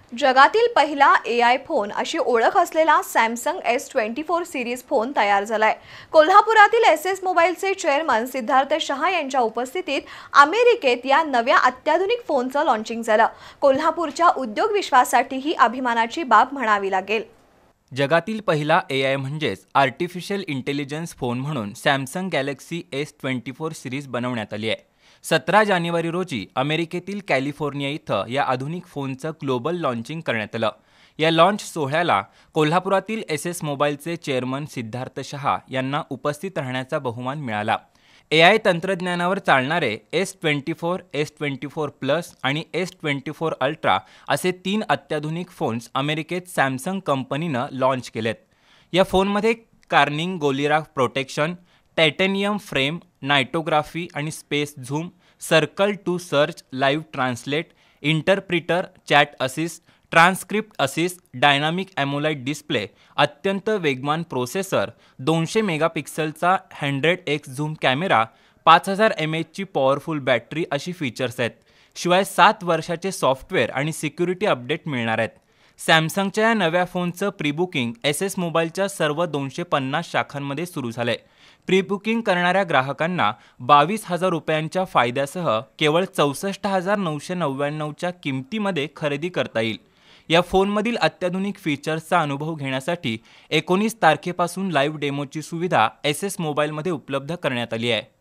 जगातील पहिला AI phone अशी ओळख असलेला सॅमसंग S24 सिरीज फोन तयार झालाय। कोल्हापुरातील एसएस मोबाईलचे चेअरमन सिद्धार्थ शहा यांच्या उपस्थितीत अमेरिकेत या नव्या अत्याधुनिक फोनचं लॉन्चिंग झालं। कोल्हापूरच्या उद्योग विश्वासाठी ही अभिमानाची बाब म्हणावी लागेल। जगातील पहिला एआय म्हणजेच आर्टिफिशियल इंटेलिजन्स फोन म्हणून सॅमसंग गॅलेक्सी S24 सिरीज बनवण्यात आली आहे। 17 जानेवारी रोजी अमेरिकेतील कॅलिफोर्निया इथं या आधुनिक फोनचं ग्लोबल लॉन्चिंग करण्यात आलं। या लॉन्च सोहळ्याला कोल्हापुरातील एसएस मोबाईलचे चेअरमन सिद्धार्थ शहा यांना उपस्थित राहण्याचा बहुमान मिळाला। एआय तंत्रज्ञानावर चालणारे S24, S24 प्लस आणि S24 अल्ट्रा असे 3 अत्याधुनिक फोन्स अमेरिकेत सॅमसंग कंपनीनं लॉन्च केलेत। या फोनमध्ये Corning Gorilla protection, titanium frame, nightography आणि space zoom, circle to search, live translate, interpreter, chat assist, transcript assist, dynamic AMOLED display, अत्यंत वेगवान प्रोसेसर, 200 मेगापिक्सेलचा 100x झूम कॅमेरा, 5000 mAh ची पॉवरफुल बॅटरी अशी फीचर्स आहेत। शिवाय 7 वर्षाचे सॉफ्टवेअर आणि सिक्युरिटी अपडेट मिळणार आहेत। सॅमसंगच्या या नव्या फोनचं प्रीबुकिंग एसएस मोबाईलच्या सर्व 250 शाखांमध्ये सुरू झालंय। प्रीबुकिंग करणाऱ्या ग्राहकांना 22,000 रुपयांच्या फायद्यासह केवळ 64,999च्या किमतीमध्ये खरेदी करता येईल। या फोनमधील अत्याधुनिक फीचर्सचा अनुभव घेण्यासाठी 19 तारखेपासून लाईव्ह डेमोची सुविधा एसएस मोबाईलमध्ये उपलब्ध करण्यात आली आहे।